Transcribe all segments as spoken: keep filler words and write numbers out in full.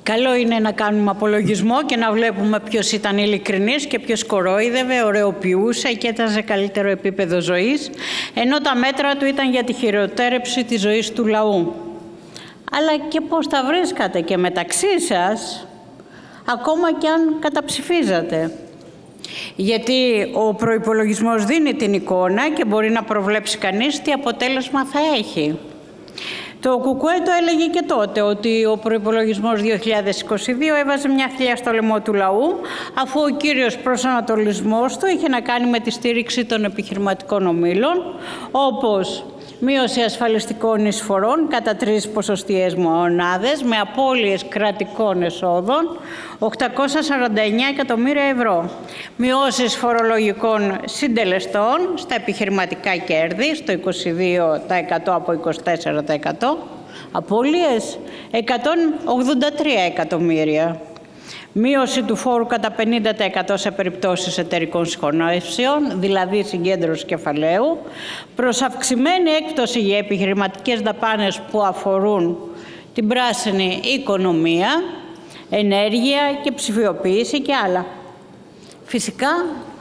Καλό είναι να κάνουμε απολογισμό και να βλέπουμε ποιος ήταν ειλικρινής και ποιος κορόιδευε, ωραιοποιούσε και ήταν σε καλύτερο επίπεδο ζωής, ενώ τα μέτρα του ήταν για τη χειροτέρεψη της ζωής του λαού. Αλλά και πώς τα βρίσκατε και μεταξύ σας, ακόμα και αν καταψηφίζατε. Γιατί ο προϋπολογισμός δίνει την εικόνα και μπορεί να προβλέψει κανείς τι αποτέλεσμα θα έχει. Το ΚΚΕ το έλεγε και τότε ότι ο προϋπολογισμός δύο χιλιάδες είκοσι δύο έβαζε μια θηλιά στο λαιμό του λαού, αφού ο κύριος προσανατολισμός του είχε να κάνει με τη στήριξη των επιχειρηματικών ομίλων, όπως μείωση ασφαλιστικών εισφορών κατά τρεις ποσοστιαίες μονάδες με απώλειες κρατικών εσόδων οκτακόσια σαράντα εννέα εκατομμύρια ευρώ. Μειώσεις φορολογικών συντελεστών στα επιχειρηματικά κέρδη στο είκοσι δύο τοις εκατό από είκοσι τέσσερα τοις εκατό. Απώλειες εκατόν ογδόντα τρία εκατομμύρια. Μείωση του φόρου κατά πενήντα τοις εκατό σε περιπτώσεις εταιρικών συγχωνεύσεων, δηλαδή συγκέντρωση κεφαλαίου, προς αυξημένη έκπτωση για επιχειρηματικές δαπάνες που αφορούν την πράσινη οικονομία, ενέργεια και ψηφιοποίηση και άλλα. Φυσικά,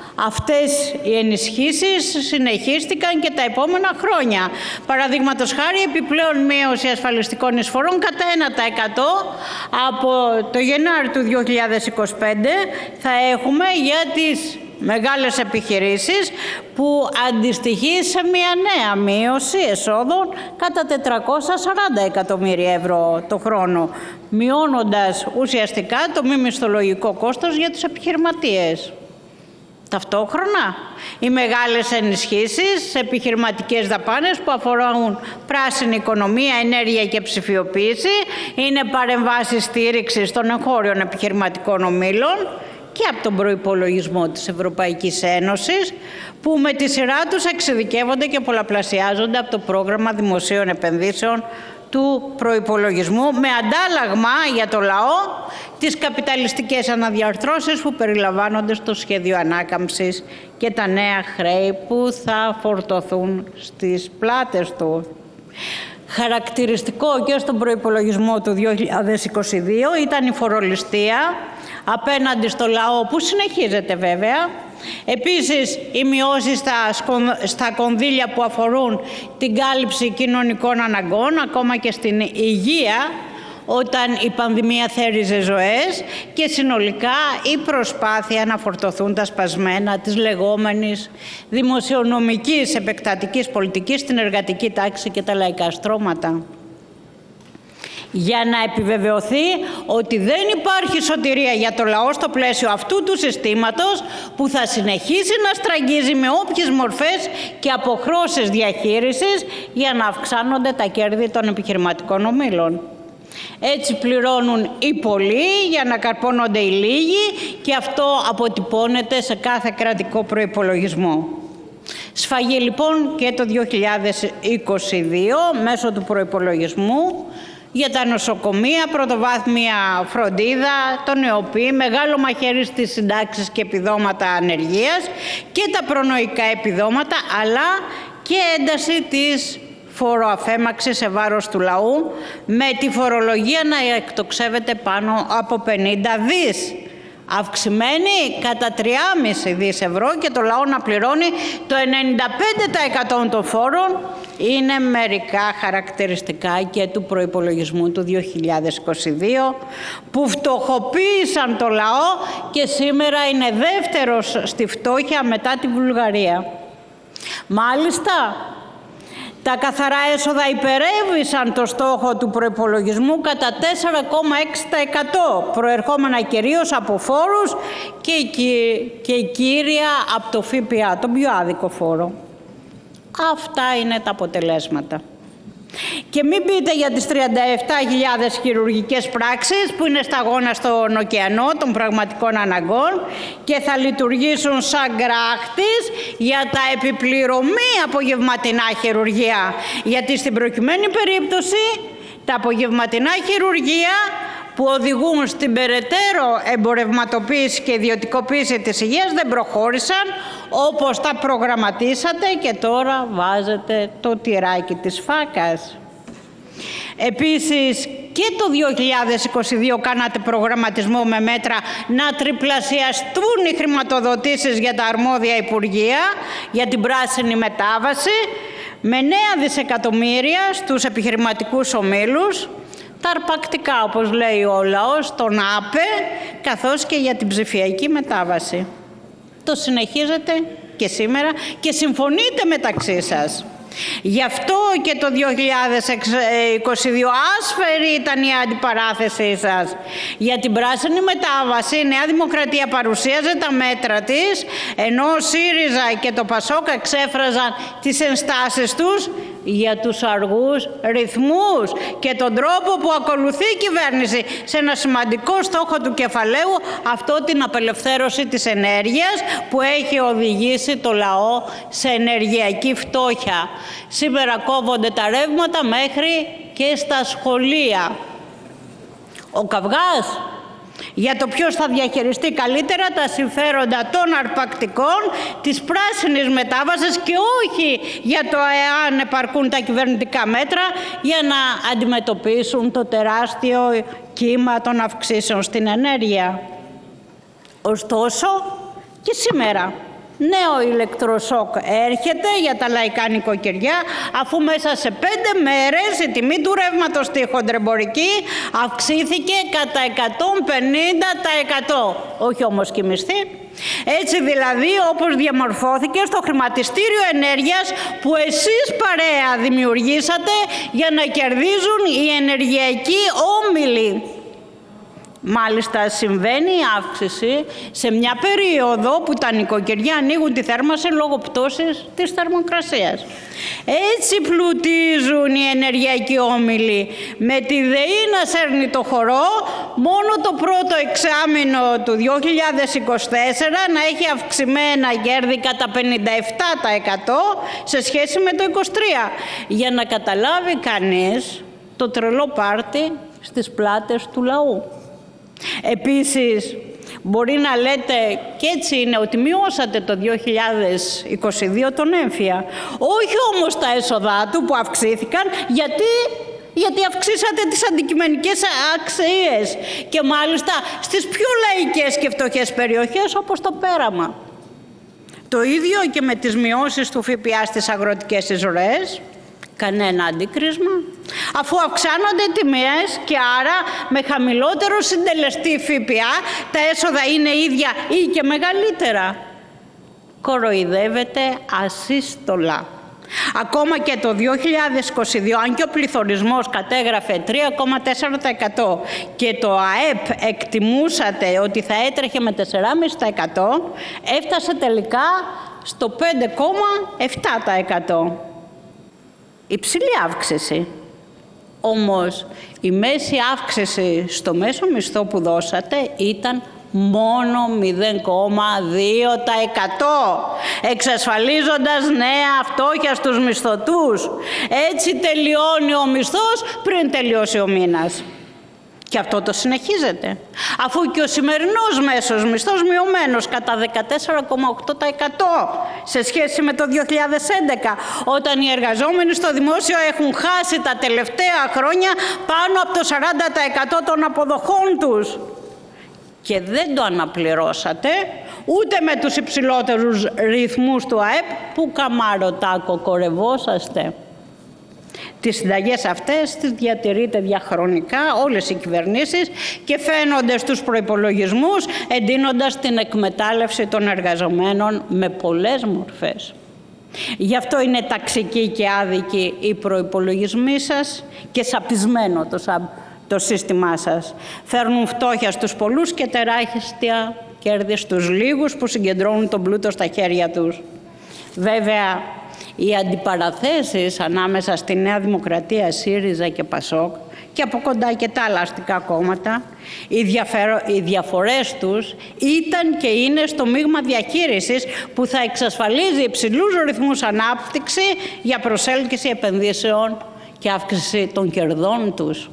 αυτές οι ενισχύσεις συνεχίστηκαν και τα επόμενα χρόνια. Παραδείγματος χάρη, επιπλέον μείωση ασφαλιστικών εισφορών κατά ένα τοις εκατό από το Γενάρη του δύο χιλιάδες είκοσι πέντε θα έχουμε για τις μεγάλες επιχειρήσεις, που αντιστοιχεί σε μια νέα μείωση εσόδων κατά τετρακόσια σαράντα εκατομμύρια ευρώ το χρόνο, μειώνοντας ουσιαστικά το μη μισθολογικό κόστος για τους επιχειρηματίες. Ταυτόχρονα, οι μεγάλες ενισχύσεις σε επιχειρηματικές δαπάνες που αφορούν πράσινη οικονομία, ενέργεια και ψηφιοποίηση είναι παρεμβάσεις στήριξης των εγχώριων επιχειρηματικών ομίλων και από τον προϋπολογισμό της Ευρωπαϊκής Ένωσης, που με τη σειρά τους εξειδικεύονται και πολλαπλασιάζονται από το πρόγραμμα δημοσίων επενδύσεων του προϋπολογισμού, με αντάλλαγμα για το λαό τις καπιταλιστικές αναδιαρθρώσεις που περιλαμβάνονται στο σχέδιο ανάκαμψης και τα νέα χρέη που θα φορτωθούν στις πλάτες του. Χαρακτηριστικό και στον προϋπολογισμό του δύο χιλιάδες είκοσι δύο ήταν η φορολιστία απέναντι στο λαό, που συνεχίζεται βέβαια. Επίσης, οι μειώσεις στα, στα κονδύλια που αφορούν την κάλυψη κοινωνικών αναγκών, ακόμα και στην υγεία, όταν η πανδημία θέριζε ζωές, και συνολικά η προσπάθεια να φορτωθούν τα σπασμένα της λεγόμενης δημοσιονομικής επεκτατικής πολιτικής στην εργατική τάξη και τα λαϊκά στρώματα. Για να επιβεβαιωθεί ότι δεν υπάρχει σωτηρία για το λαό στο πλαίσιο αυτού του συστήματος, που θα συνεχίσει να στραγγίζει με όποιες μορφές και αποχρώσεις διαχείρισης για να αυξάνονται τα κέρδη των επιχειρηματικών ομίλων. Έτσι πληρώνουν οι πολλοί για να καρπώνονται οι λίγοι, και αυτό αποτυπώνεται σε κάθε κρατικό προϋπολογισμό. Σφαγή λοιπόν και το δύο χιλιάδες είκοσι δύο μέσω του προϋπολογισμού για τα νοσοκομεία, πρωτοβάθμια φροντίδα, τον ΕΟΠΗ, μεγάλο μαχαίρι στις συντάξεις και επιδόματα ανεργίας και τα προνοϊκά επιδόματα, αλλά και ένταση της φοροαφέμαξης σε βάρος του λαού, με τη φορολογία να εκτοξεύεται πάνω από πενήντα δις, αυξημένη κατά τρία κόμμα πέντε δις ευρώ, και το λαό να πληρώνει το ενενήντα πέντε τοις εκατό των φόρων. Είναι μερικά χαρακτηριστικά και του προϋπολογισμού του δύο χιλιάδες είκοσι δύο, που φτωχοποίησαν το λαό και σήμερα είναι δεύτερος στη φτώχεια μετά τη Βουλγαρία. Μάλιστα, τα καθαρά έσοδα υπερέβησαν το στόχο του προϋπολογισμού κατά τέσσερα κόμμα έξι τοις εκατό, προερχόμενα κυρίως από φόρους και, και κύρια από το ΦΠΑ, τον πιο άδικο φόρο. Αυτά είναι τα αποτελέσματα. Και μην πείτε για τις τριάντα επτά χιλιάδες χειρουργικές πράξεις που είναι σταγόνα στον ωκεανό των πραγματικών αναγκών και θα λειτουργήσουν σαν γκράχτης για τα επιπληρωμή απογευματινά χειρουργία. Γιατί στην προκειμένη περίπτωση τα απογευματινά χειρουργία που οδηγούν στην περαιτέρω εμπορευματοποίηση και ιδιωτικοποίηση της υγείας δεν προχώρησαν όπως τα προγραμματίσατε, και τώρα βάζετε το τυράκι της φάκας. Επίσης και το δύο χιλιάδες είκοσι δύο κάνατε προγραμματισμό με μέτρα να τριπλασιαστούν οι χρηματοδοτήσεις για τα αρμόδια υπουργεία για την πράσινη μετάβαση με νέα δισεκατομμύρια στους επιχειρηματικούς ομίλους, τα αρπακτικά όπως λέει ο λαός, τον ΑΠΕ, καθώς και για την ψηφιακή μετάβαση. Το συνεχίζετε και σήμερα και συμφωνείτε μεταξύ σας. Γι' αυτό και το δύο χιλιάδες είκοσι δύο άσφαιρη ήταν η αντιπαράθεσή σας. Για την πράσινη μετάβαση η Νέα Δημοκρατία παρουσίαζε τα μέτρα της, ενώ ο ΣΥΡΙΖΑ και το ΠΑΣΟΚ εξέφραζαν τις ενστάσεις τους για τους αργούς ρυθμούς και τον τρόπο που ακολουθεί η κυβέρνηση σε ένα σημαντικό στόχο του κεφαλαίου, αυτό την απελευθέρωση της ενέργειας που έχει οδηγήσει το λαό σε ενεργειακή φτώχεια. Σήμερα κόβονται τα ρεύματα μέχρι και στα σχολεία. Ο καυγάς για το ποιος θα διαχειριστεί καλύτερα τα συμφέροντα των αρπακτικών, της πράσινης μετάβασης και όχι για το εάν επαρκούν τα κυβερνητικά μέτρα για να αντιμετωπίσουν το τεράστιο κύμα των αυξήσεων στην ενέργεια. Ωστόσο και σήμερα νέο ηλεκτροσόκ έρχεται για τα λαϊκά νοικοκυριά, αφού μέσα σε πέντε μέρες η τιμή του ρεύματος στη χοντρεμπορική αυξήθηκε κατά εκατόν πενήντα τοις εκατό. Όχι όμως και η μισθή. Έτσι δηλαδή όπως διαμορφώθηκε στο χρηματιστήριο ενέργειας που εσείς παρέα δημιουργήσατε για να κερδίζουν οι ενεργειακοί όμιλοι. Μάλιστα συμβαίνει η αύξηση σε μια περίοδο που τα νοικοκυριά ανοίγουν τη θέρμανση λόγω πτώσης της θερμοκρασίας. Έτσι πλουτίζουν οι ενεργειακοί όμιλοι, με τη ΔΕΗ να σέρνει το χορό, μόνο το πρώτο εξάμηνο του δύο χιλιάδες είκοσι τέσσερα να έχει αυξημένα κέρδη κατά πενήντα επτά τοις εκατό σε σχέση με το είκοσι τρία. Για να καταλάβει κανείς το τρελό πάρτι στις πλάτες του λαού. Επίσης, μπορεί να λέτε, και έτσι είναι, ότι μειώσατε το δύο χιλιάδες είκοσι δύο τον έμφυα. Όχι όμως τα έσοδά του που αυξήθηκαν, γιατί, γιατί αυξήσατε τις αντικειμενικές αξίες και μάλιστα στις πιο λαϊκές και φτωχές περιοχές όπως το Πέραμα. Το ίδιο και με τις μειώσεις του ΦΠΑ στις αγροτικές εισρωές. Κανένα αντίκρισμα, αφού αυξάνονται τιμές και άρα με χαμηλότερο συντελεστή ΦΠΑ τα έσοδα είναι ίδια ή και μεγαλύτερα. Κοροϊδεύεται ασύστολα. Ακόμα και το δύο χιλιάδες είκοσι δύο, αν και ο πληθωρισμός κατέγραφε τρία κόμμα τέσσερα τοις εκατό και το ΑΕΠ εκτιμούσατε ότι θα έτρεχε με τέσσερα κόμμα πέντε τοις εκατό, έφτασε τελικά στο πέντε κόμμα επτά τοις εκατό. Υψηλή αύξηση. Όμως η μέση αύξηση στο μέσο μισθό που δώσατε ήταν μόνο μηδέν κόμμα δύο τοις εκατό, εξασφαλίζοντας νέα φτώχεια στους μισθωτούς. Έτσι τελειώνει ο μισθός πριν τελειώσει ο μήνας. Και αυτό το συνεχίζεται, αφού και ο σημερινός μέσος μισθός μειωμένος κατά δεκατέσσερα κόμμα οκτώ τοις εκατό σε σχέση με το δύο χιλιάδες έντεκα, όταν οι εργαζόμενοι στο δημόσιο έχουν χάσει τα τελευταία χρόνια πάνω από το σαράντα τοις εκατό των αποδοχών τους. Και δεν το αναπληρώσατε ούτε με τους υψηλότερους ρυθμούς του ΑΕΠ που καμάρωτα κοκορευόσαστε. Τις συνταγές αυτές τις διατηρείται διαχρονικά όλες οι κυβερνήσεις και φαίνονται στους προϋπολογισμούς, εντείνοντας την εκμετάλλευση των εργαζομένων με πολλές μορφές. Γι' αυτό είναι ταξική και άδικη οι προϋπολογισμοί σας και σαπισμένο το, σα... το σύστημά σας. Φέρνουν φτώχεια στους πολλούς και τεράστια κέρδη στους λίγους που συγκεντρώνουν τον πλούτο στα χέρια τους. Βέβαια, οι αντιπαραθέσεις ανάμεσα στη Νέα Δημοκρατία, ΣΥΡΙΖΑ και ΠΑΣΟΚ και από κοντά και τα άλλα αστικά κόμματα, οι, διαφορο... οι διαφορές τους ήταν και είναι στο μείγμα διαχείρισης που θα εξασφαλίζει υψηλούς ρυθμούς ανάπτυξη για προσέλκυση επενδύσεων και αύξηση των κερδών τους.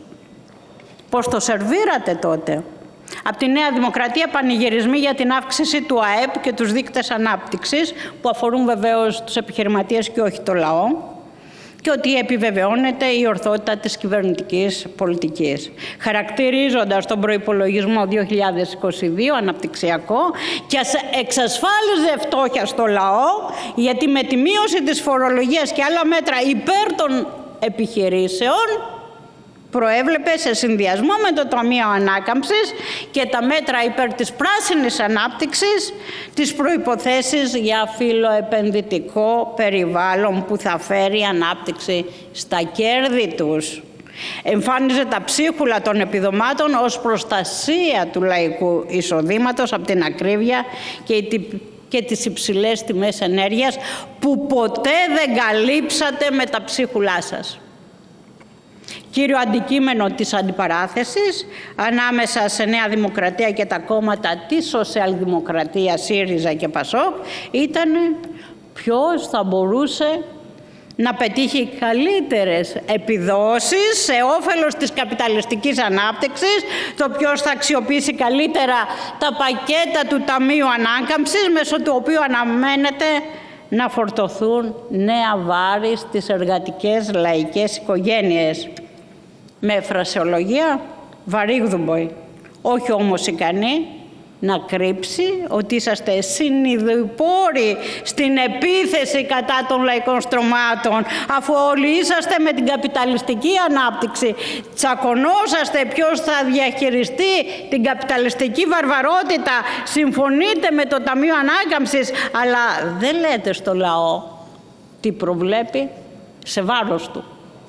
Πώς το σερβίρατε τότε? Από τη Νέα Δημοκρατία πανηγυρισμοί για την αύξηση του ΑΕΠ και τους δείκτες ανάπτυξης που αφορούν βεβαίως τους επιχειρηματίες και όχι το λαό. και ότι επιβεβαιώνεται η ορθότητα της κυβερνητικής πολιτικής. Χαρακτηρίζοντας τον προϋπολογισμό δύο χιλιάδες είκοσι δύο αναπτυξιακό και εξασφάλιζε φτώχεια στο λαό, γιατί με τη μείωση της φορολογίας και άλλα μέτρα υπέρ των επιχειρήσεων προέβλεπε σε συνδυασμό με το Ταμείο Ανάκαμψης και τα μέτρα υπέρ της πράσινης ανάπτυξης τις προϋποθέσεις για φιλοεπενδυτικό περιβάλλον που θα φέρει ανάπτυξη στα κέρδη τους. Εμφάνιζε τα ψίχουλα των επιδομάτων ως προστασία του λαϊκού εισοδήματος από την ακρίβεια και τις υψηλές τιμές ενέργειας που ποτέ δεν καλύψατε με τα ψίχουλά σας. Κύριο αντικείμενο της αντιπαράθεσης ανάμεσα σε Νέα Δημοκρατία και τα κόμματα της Σοσιαλδημοκρατίας, ΣΥΡΙΖΑ και ΠΑΣΟΚ ήταν ποιος θα μπορούσε να πετύχει καλύτερες επιδόσεις σε όφελος της καπιταλιστικής ανάπτυξης, το ποιος θα αξιοποιήσει καλύτερα τα πακέτα του Ταμείου Ανάκαμψης, μέσω του οποίου αναμένεται να φορτωθούν νέα βάρη στις εργατικές λαϊκές οικογένειες. Με φρασεολογία βαρύγδουμποη, όχι όμως ικανή να κρύψει ότι είσαστε συνειδηπόροι στην επίθεση κατά των λαϊκών στρωμάτων, αφού όλοι είσαστε με την καπιταλιστική ανάπτυξη. Τσακωνόσαστε ποιος θα διαχειριστεί την καπιταλιστική βαρβαρότητα, συμφωνείτε με το Ταμείο Ανάκαμψης, αλλά δεν λέτε στο λαό τι προβλέπει σε βάρος του.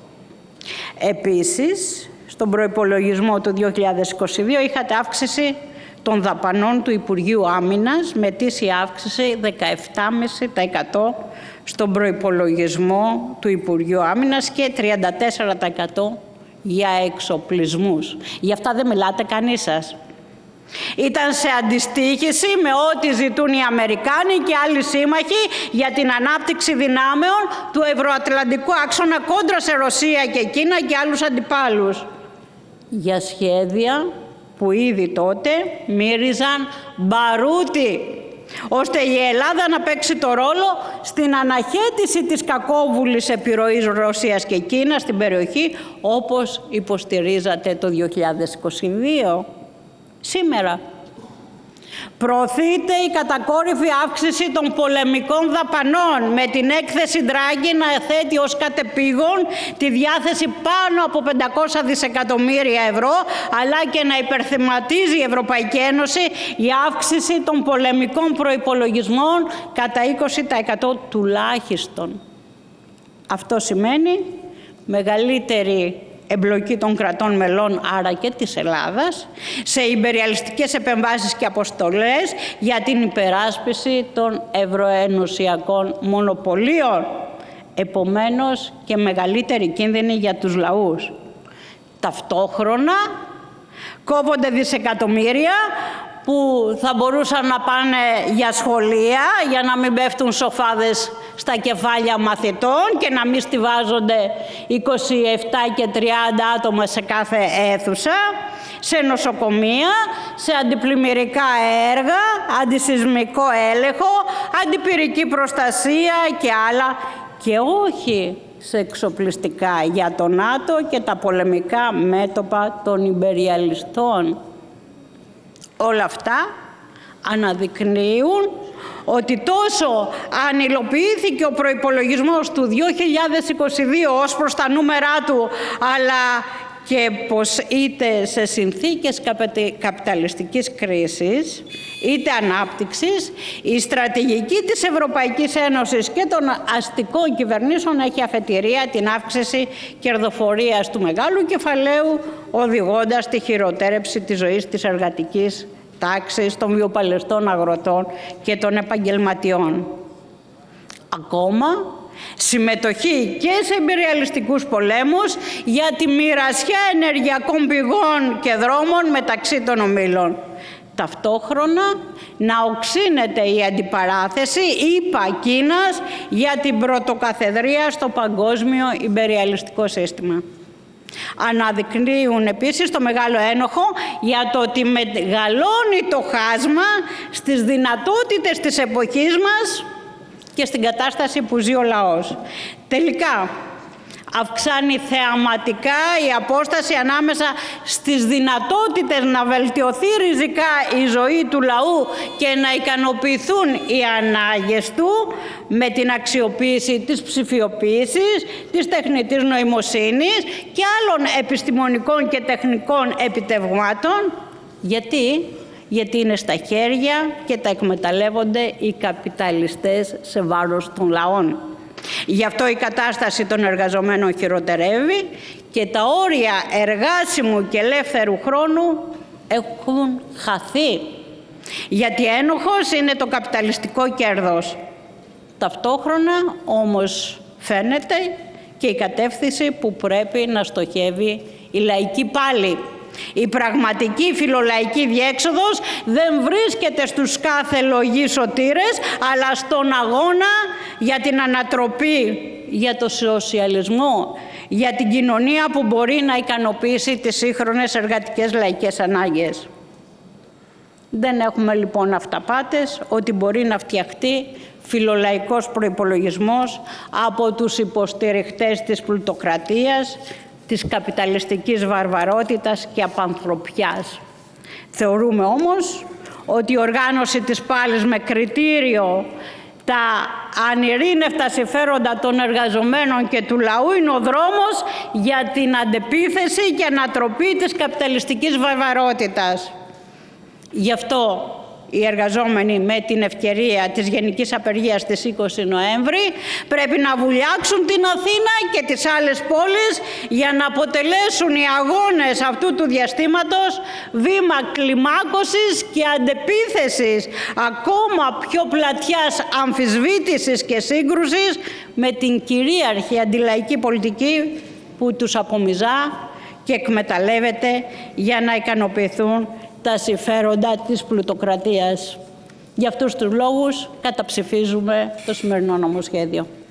Επίσης, στον προϋπολογισμό του δύο χιλιάδες είκοσι δύο είχατε αύξηση των δαπανών του Υπουργείου Άμυνας με ετήσια αύξηση δεκαεπτά κόμμα πέντε τοις εκατό στον προϋπολογισμό του Υπουργείου Άμυνας και τριάντα τέσσερα τοις εκατό για εξοπλισμούς. Γι' αυτά δεν μιλάτε κανείς σας. Ήταν σε αντιστοίχηση με ό,τι ζητούν οι Αμερικάνοι και άλλοι σύμμαχοι για την ανάπτυξη δυνάμεων του ευρωατλαντικού άξονα κόντρα σε Ρωσία και Κίνα και άλλους αντιπάλους. Για σχέδια που ήδη τότε μύριζαν μπαρούτι, ώστε η Ελλάδα να παίξει το ρόλο στην αναχέτηση της κακόβουλης επιρροής Ρωσίας και Κίνας στην περιοχή, όπως υποστηρίζατε το δύο χιλιάδες είκοσι δύο. Σήμερα προωθείται η κατακόρυφη αύξηση των πολεμικών δαπανών, με την έκθεση Ντράγκη να θέτει ως κατεπήγον τη διάθεση πάνω από πεντακόσια δισεκατομμύρια ευρώ, αλλά και να υπερθεματίζει η Ευρωπαϊκή Ένωση η αύξηση των πολεμικών προϋπολογισμών κατά είκοσι τοις εκατό τουλάχιστον. Αυτό σημαίνει μεγαλύτερη εμπλοκή των κρατών μελών, άρα και της Ελλάδας, σε ιμπεριαλιστικές επεμβάσεις και αποστολές για την υπεράσπιση των ευρωενωσιακών μονοπωλίων. Επομένως και μεγαλύτερη κίνδυνη για τους λαούς. Ταυτόχρονα κόβονται δισεκατομμύρια που θα μπορούσαν να πάνε για σχολεία, για να μην πέφτουν σοφάδες στα κεφάλια μαθητών και να μην στιβάζονται είκοσι επτά και τριάντα άτομα σε κάθε αίθουσα, σε νοσοκομεία, σε αντιπλημμυρικά έργα, αντισυσμικό έλεγχο, αντιπυρική προστασία και άλλα, και όχι σε εξοπλιστικά για το ΝΑΤΟ και τα πολεμικά μέτωπα των ιμπεριαλιστών. Όλα αυτά αναδεικνύουν ότι τόσο αν υλοποιήθηκε ο προϋπολογισμός του δύο χιλιάδες είκοσι δύο ως προς τα νούμερά του, αλλά και πως είτε σε συνθήκες καπιταλιστικής κρίσης είτε ανάπτυξης, η στρατηγική της Ευρωπαϊκής Ένωσης και των αστικών κυβερνήσεων έχει αφετηρία την αύξηση κερδοφορίας του μεγάλου κεφαλαίου, οδηγώντας τη χειροτέρεψη της ζωής της εργατικής τάξης, των βιοπαλαιστών αγροτών και των επαγγελματιών. Ακόμα συμμετοχή και σε ιμπεριαλιστικούς πολέμους για τη μοιρασιά ενεργειακών πηγών και δρόμων μεταξύ των ομίλων. Ταυτόχρονα να οξύνεται η αντιπαράθεση ΗΠΑ Κίνας για την πρωτοκαθεδρία στο παγκόσμιο ιμπεριαλιστικό σύστημα. Αναδεικνύουν επίσης το μεγάλο ένοχο για το ότι μεγαλώνει το χάσμα στις δυνατότητες της εποχής μας και στην κατάσταση που ζει ο λαός. Τελικά, Αυξάνει θεαματικά η απόσταση ανάμεσα στις δυνατότητες να βελτιωθεί ριζικά η ζωή του λαού και να ικανοποιηθούν οι ανάγκες του με την αξιοποίηση της ψηφιοποίησης, της τεχνητής νοημοσύνης και άλλων επιστημονικών και τεχνικών επιτευγμάτων. Γιατί? Γιατί είναι στα χέρια και τα εκμεταλλεύονται οι καπιταλιστές σε βάρος των λαών. Γι' αυτό η κατάσταση των εργαζομένων χειροτερεύει και τα όρια εργάσιμου και ελεύθερου χρόνου έχουν χαθεί. Γιατί ένοχος είναι το καπιταλιστικό κέρδος. Ταυτόχρονα όμως φαίνεται και η κατεύθυνση που πρέπει να στοχεύει η λαϊκή πάλη. Η πραγματική φιλολαϊκή διέξοδος δεν βρίσκεται στους κάθε λογείς σωτήρες, αλλά στον αγώνα για την ανατροπή, για το σοσιαλισμό, για την κοινωνία που μπορεί να ικανοποιήσει τις σύγχρονες εργατικές λαϊκές ανάγκες. Δεν έχουμε λοιπόν αυταπάτες ότι μπορεί να φτιαχτεί φιλολαϊκός προϋπολογισμός από τους υποστηριχτές της πλουτοκρατίας, της καπιταλιστικής βαρβαρότητας και απανθρωπιάς. Θεωρούμε όμως ότι η οργάνωση της πάλης με κριτήριο τα ανειρήνευτα συμφέροντα των εργαζομένων και του λαού είναι ο δρόμος για την αντεπίθεση και ανατροπή της καπιταλιστικής βαρβαρότητας. Γι' αυτό οι εργαζόμενοι με την ευκαιρία της γενικής απεργίας της είκοσι Νοέμβρη πρέπει να βουλιάξουν την Αθήνα και τις άλλες πόλεις για να αποτελέσουν οι αγώνες αυτού του διαστήματος βήμα κλιμάκωσης και αντεπίθεσης ακόμα πιο πλατιάς αμφισβήτησης και σύγκρουσης με την κυρίαρχη αντιλαϊκή πολιτική που τους απομυζά και εκμεταλλεύεται για να ικανοποιηθούν τα συμφέροντα της πλουτοκρατίας. Για αυτούς τους λόγους καταψηφίζουμε το σημερινό νομοσχέδιο.